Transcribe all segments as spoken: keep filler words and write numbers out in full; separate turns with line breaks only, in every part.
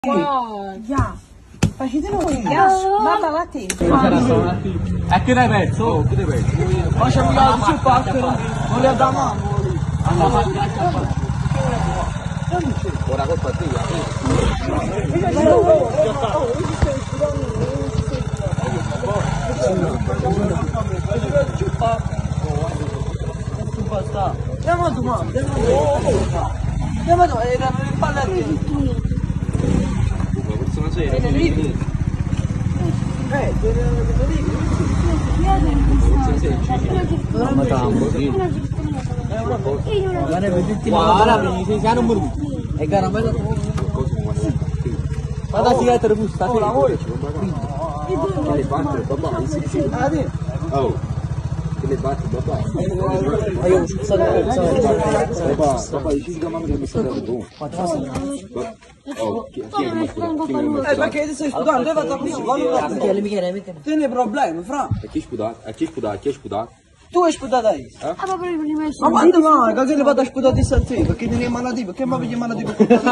Ja. Facetelo qui. Mamma va te.
E che ne penso? Oh, che ne penso?
Ma c'è un altro parte, non le da mano.
Ora colpa tua.
Andiamo a domani, andiamo a domani, erano le palle a te.
Persona seria.
Eh,
Ma tambo, sì.
Guarda, vedete
Guarda, mi sei siamo morto.
e caramella.
Ma da sigaretta di busta,
Oh, lavori.
Che le batte, papà?
Ah, sì.
Oh. Che le batte, papà?
Ma io scusa,
Papà, papà, dici che mamma mi sta dando tu. Oh, chi è che mi sta dando?
Eh, perché ti stai sputando? Hai fatto così, guarda. Michele, Michele, Michele. Tieni problemi, fra.
A chi è sputato? A chi è sputato? Chi è sputato?
Tu hai sputato io.
Ah, ma per il primo
Ma quando mai? Che le vado a sputare di sentire? Perché non è malati, perché mi vedi malati?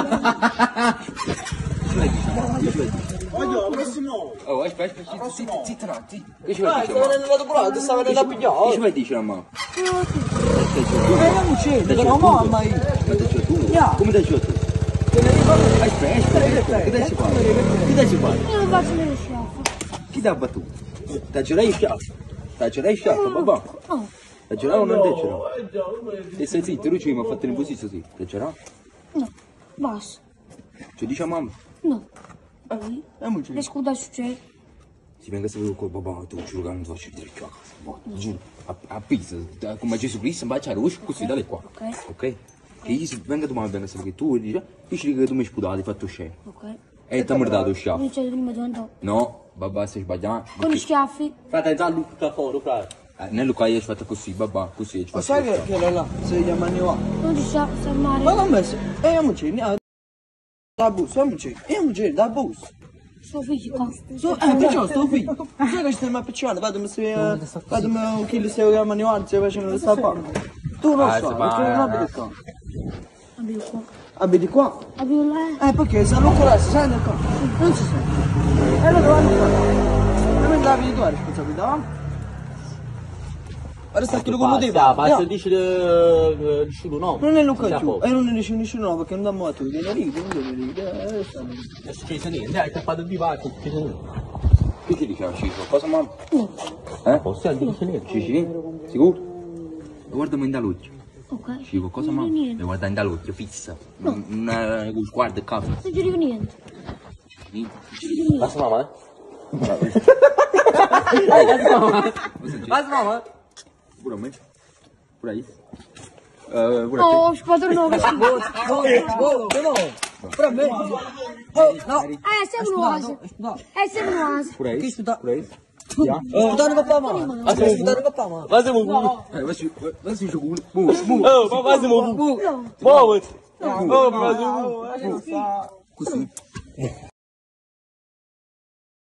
Oh, aspetta, aspetta,
Ti, ti tratti.
che ci
Dai,
vai
stava venendo da burato, stava venendo a
Che ci
pigliare.
vai dicendo a mamma?
Eh, non c'è, però mamma io.
Come ti dici tu?
Yeah.
Come ti dici tu?
Te ne ricordo?
Aspetta, aspetta, che ti ci fai? Che ti ci fai?
Io non faccio vedere schiaffo.
Chi ti ha battuto? Ti girai il sciaffo? Ti girai il sciaffo, papà?
Oh,
Ti girai o non ti girai? E stai zitto, lui ci mi ha fatto l'imposizione così. Ti girai?
no, basta.
Ci dice a mamma?
No.
Eh, non c'è.
Le scuda succede.
Si venga a sapere con papà, tu giuro che non ti faccio vedere più a casa. Boh, giuro. A, a pizza, come Gesù Cristo, ma c'è uscito così dalle qua.
Ok.
Ok? Che io se venga domani venga a sapere che tu dici, dici che tu mi hai sputato, hai fatto scemo.
Ok.
E ti ha mordato il sciaffo.
Quindi c'è prima di andare.
No, babà, stai sbagliando.
Con gli schiaffi.
Frate, già Luca fuori, frate. Eh, nel Luca io ci fatto così, babà, così ci
Ma
fatto
sai che che era là? Si chiama Neva.
Non ci sta, sta al mare.
Ma non messo. E io non c'è, da bus, io non c'è. Io non c'è, da bus.
Sto figlio qua.
So, eh, perciò sto figlio. Sai che stiamo appicciando, vado se vado un chilo se io chiamo Neva, se facciano le sapate. Tu non
Ah,
so,
si
perché
fa,
non
eh.
abiti qua.
Abito qua.
Abiti qua?
Abito là.
Eh, perché se non corresse, sai nel qua. Non si sa. E allora vanno qua. Non mi davi tu la responsabilità, va? Ora sta chi lo conosceva.
Basta dici nessuno no.
Non è Luca giù, e non ne dice nessuno perché non dammo a tu, viene lì, viene lì, viene lì.
Non è successo niente, dai, ti ha fatto di parte, non è successo niente. Che ti diceva Cico? Cosa mamma? Eh? Posso dire niente? Cici? Sicuro? Guardami in dall'occhio.
Ok.
Cico, cosa
Non
mamma?
dico niente.
Mi guarda in dall'occhio, fissa. Non sguardo il capo.
Non ci dico niente.
Basta mamma, eh?
Basta mamma?
Pure a me? Pure a io? Eh, pure a
Oh, ho spadato nuovo.
Volo, volo, volo. Per me. Oh, no.
Eh, sei un oasi. Eh, sei un oasi.
te? Pure a io?
Chi sputa?
Pure a io?
Sputare con papà. Ah, sei sputare con papà.
Massimo bu. Eh, Massimo, Massimo bu. Bu, bu.
Oh, ma Massimo bu.
Bu.
Muoviti.
Oh,
Oh, Massimo bu.
Così.